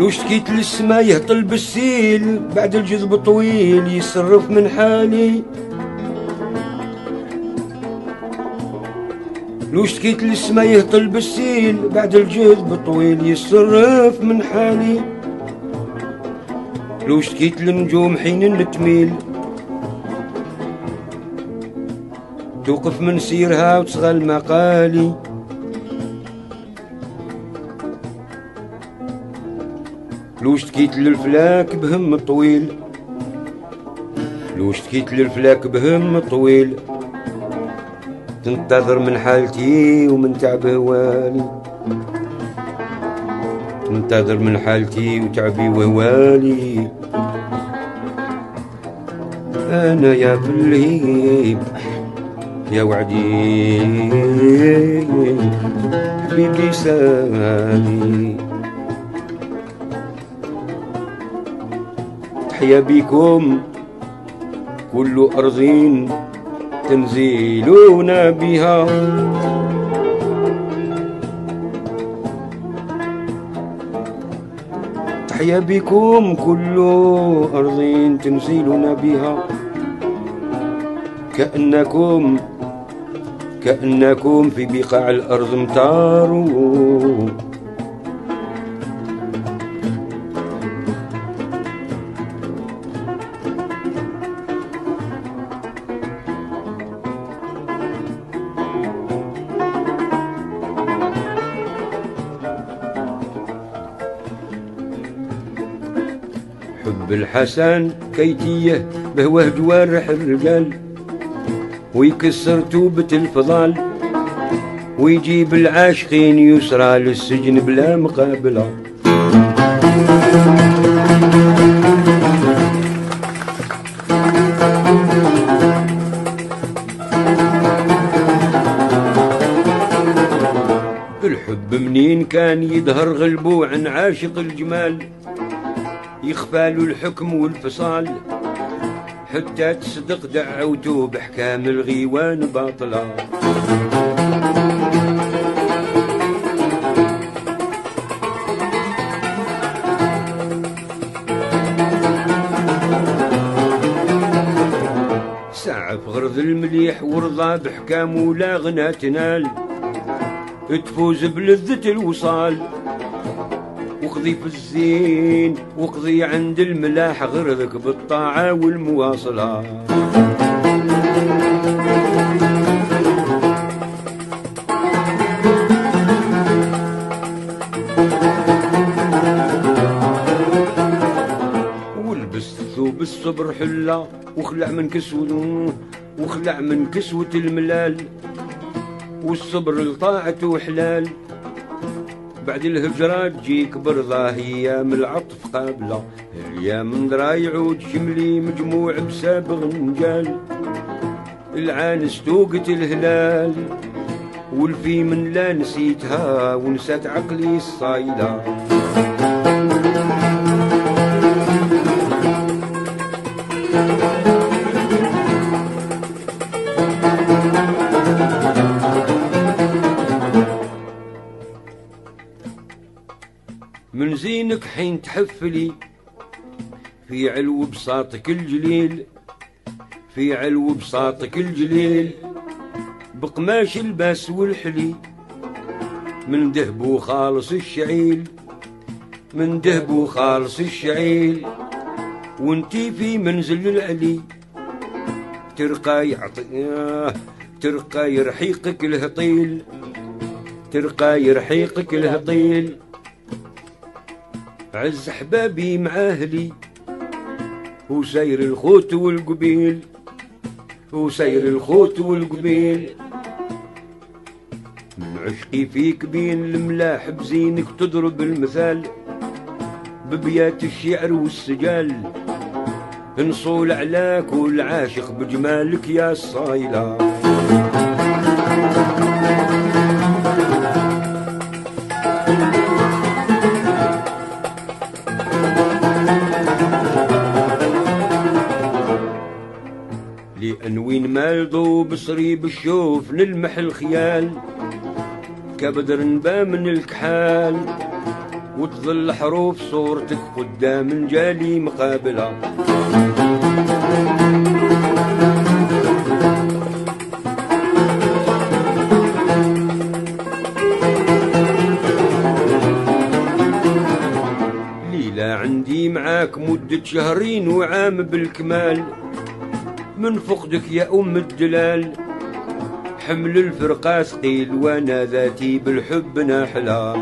لو شكيت للسما يهطل بالسيل بعد الجذب طويل يصرف من حالي. لو شكيت للسما يهطل بالسيل بعد الجذب طويل يصرف من حالي. لو شكيت للنجوم حين تميل توقف من سيرها وتصغى مقالي. لو شتكيت للفلاك بهم طويل لو شتكيت للفلاك بهم طويل تنتظر من حالتي ومن تعب هوالي. تنتظر من حالتي وتعبي وهوالي. أنا يا بالليل يا وعدي حبيبي سامي. تحيا بكم كل أرض تنزلون بها. تحيا بكم كل أرض تنزلون بها. كأنكم في بقاع الأرض امتارون. حب الحسن كيتيه بهوه جوارح الرجال ويكسر توبة الفضال ويجيب العاشقين يسرى للسجن بلا مقابلة. الحب منين كان يظهر غلبو عن عاشق الجمال يخفى له الحكم والفصال حتى تصدق دعوته بحكام الغيوان باطلة. ساعة في غرض المليح ورضى بحكامه لا غنى تنال تفوز بلذة الوصال. وقضي في الزين وقضي عند الملاح غرضك بالطاعة والمواصلة. ولبس ثوب الصبر حلة وخلع من كسوة الملال والصبر لطاعته حلال. بعد الهجرة تجيك برضه ايام العطف قابلة. الايام درايع وتجملي مجموع بسابغ نجال. العانس توقت الهلال والفي من لا نسيتها ونسات عقلي الصايلة. من زينك حين تحفلي في علو بساطك الجليل. في علو بساطك الجليل بقماش الباس والحلي. من دهب خالص الشعيل من دهب خالص الشعيل وانتي في منزل العلي. ترقى يرحيقك الهطيل ترقى يرحيقك الهطيل. عز حبابي مع اهلي وسير الخوت والقبيل وسير الخوت والقبيل. من عشقي فيك بين الملاح بزينك تضرب المثال ببيات الشعر والسجال. نصول علاك والعاشق بجمالك يا الصايلة. لأن وين ما يضو بصري بالشوف نلمح الخيال كبدر نبا من الكحال. وتظل حروف صورتك قدام الجالي مقابلة. ليلة عندي معاك مدة شهرين وعام بالكمال، من فقدك يا أم الدلال حمل الفرقة ثقيل، وانا ذاتي بالحب ناحلة.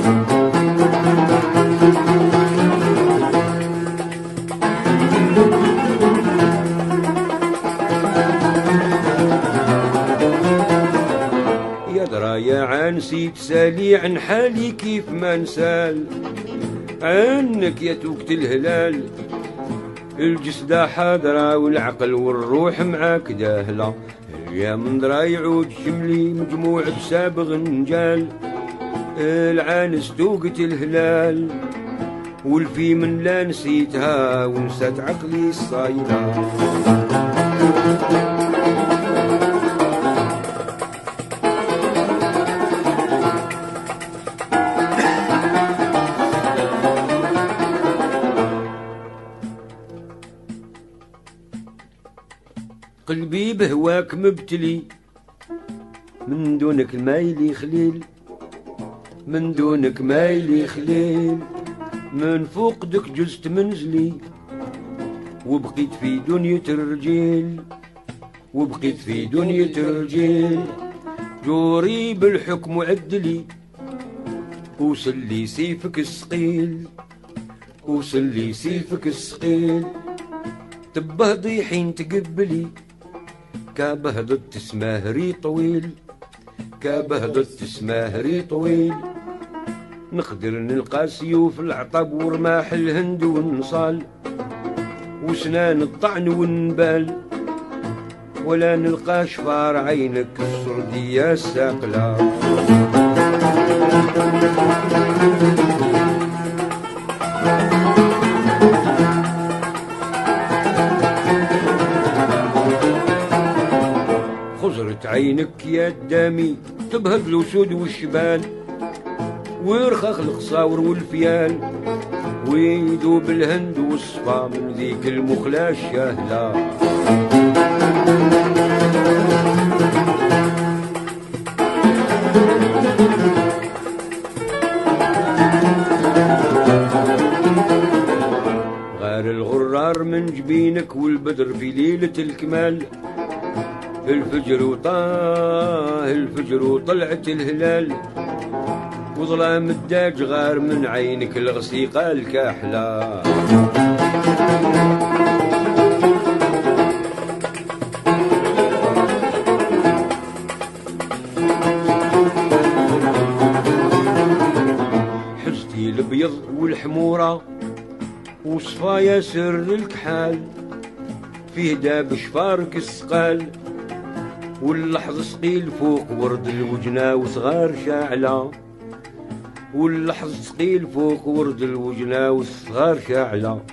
يا درايا عانسي تسالي عن حالي كيف ما نسال عنك يا توكت الهلال، الجسد حاضرة والعقل والروح معاك داهلة. يا من درا يعود شملي مجموع بسابغ نجال، العانس توقت الهلال والفي من لا نسيتها ونسات عقلي الصايلة. قلبي بهواك مبتلي، من دونك مايلي خليل، من دونك مايلي خليل، من فوقدك جزت منزلي وبقيت في دنيا الرجيل، وبقيت في دنيا الرجيل. جوري بالحكم وعدلي، وصل لي سيفك الثقيل، وصل لي سيفك الثقيل. تبهضي حين تقبلي كبهضت سماهري طويل، كبهضت سماهري طويل. نقدر نلقى سيوف العطب ورماح الهند والنصال وسنان الطعن والنبال، ولا نلقى شفار عينك السردية الساقلة. خزرت عينك يا الدامي تبهض الأسود والشبال، ويرخخ القصاور والفيال، ويذوب الهند والصفا من ذيك المخلة الشاهلة. غار الغرار من جبينك والبدر في ليلة الكمال، الفجر وطاه الفجر وطلعت الهلال، وظلام الداج غار من عينك الغسيقة الكاحلة. حزتي الابيض والحمورة وصفايا سر الكحال، فيه داب شفارك السقال، واللحظ ثقيل فوق ورد الوجنة وصغار شاعلة، واللحظ ثقيل فوق ورد الوجنة والصغار شاعلة.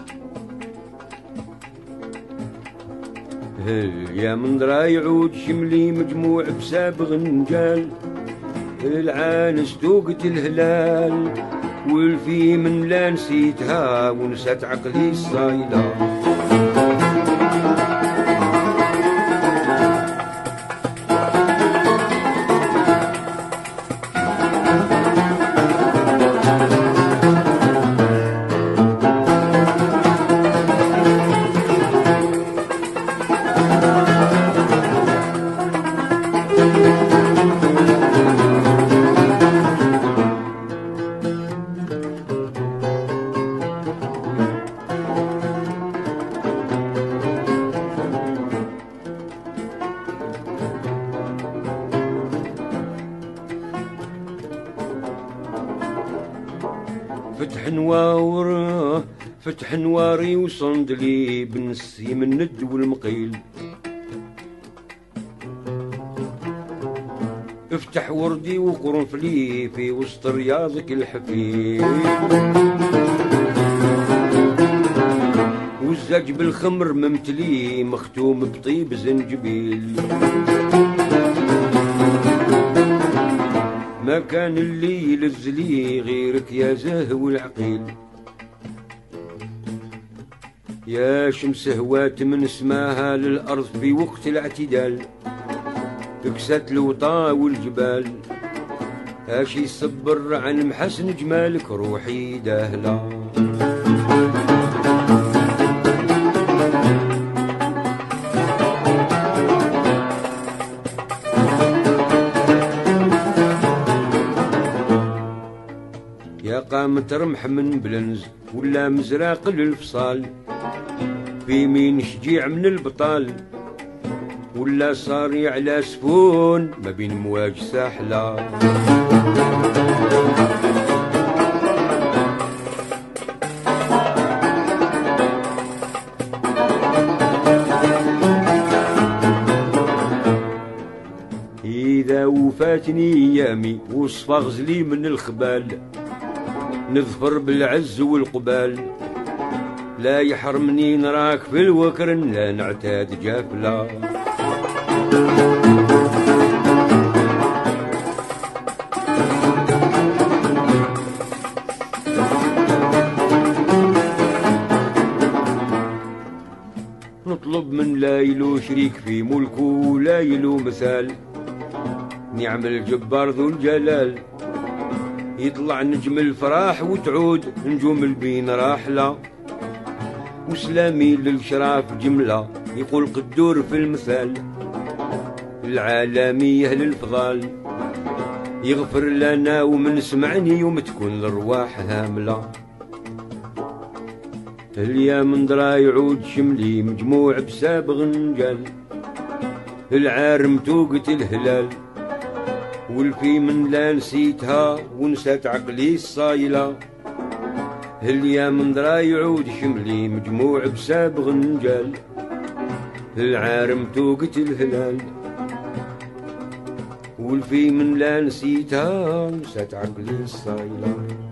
يا من درا يعود شملي مجموع بسابغ نجال، العانس توقت الهلال والفي من لا نسيتها ونسات عقلي الصايلة. فتح نواري وصندلي بنسيم الند والمقيل، افتح وردي وقرنفلي في وسط رياضك الحفيل، والزج بالخمر ممتلي مختوم بطيب زنجبيل، ما كان اللي يلز لي غيرك يا زهو العقيل. يا شمس هوات من سماها للأرض في وقت الاعتدال، كسات الوطا والجبال، اش يصبر عن محسن جمالك روحي داهلة. يا قامة رمح من بلنز ولا مزراق للفصال، في مين شجيع من البطال ولا صاري على سفون ما بين مواج ساحلة. إذا وفاتني أيامي وصفى غزلي من الخبال، نظفر بالعز والقبال، لا يحرمني نراك في الوكر لا نعتاد جافلة. نطلب من لا يلو شريك في ملكه ولا يلو مثال، نعم الجبار ذو الجلال، يطلع نجم الفراح وتعود نجوم البين راحلة. وسلامي للشراف جملة يقول قدور في المثال، العالمية للفضال يغفر لنا ومن سمعني يوم تكون الارواح هاملة. اليا من درا يعود شملي مجموع بسابغ نجال، العارم توقت الهلال والفي من لا نسيتها ونسات عقلي الصايلة. اليا من درا يعود شملي مجموع بسابغ نجال، العارم توقت الهلال والفي من لا نسيتها ونسات عقلي الصايلة.